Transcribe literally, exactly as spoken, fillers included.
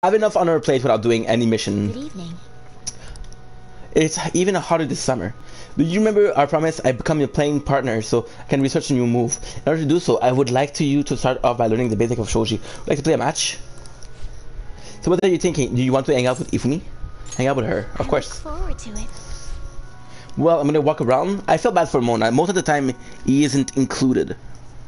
have enough on our plate without doing any mission. Good evening. It's even harder this summer. Do you remember our promise? I become your playing partner so I can research a new move. In order to do so, I would like to you to start off by learning the basics of Shoji. Would you like to play a match? So what are you thinking? Do you want to hang out with Ifumi? Hang out with her, of I course. Look forward to it. Well, I'm gonna walk around. I feel bad for Mona. Most of the time, he isn't included.